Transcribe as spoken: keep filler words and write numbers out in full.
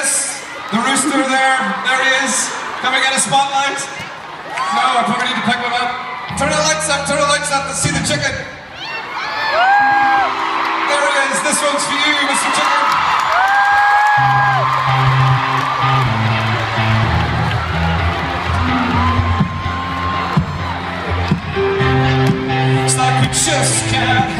us the rooster there? There he is. Can we get a spotlight? No, I probably need to pick one up. Turn the lights up, turn the lights up, let's see the chicken. There he is. This one's for you, Mister Chicken. It's like we just can't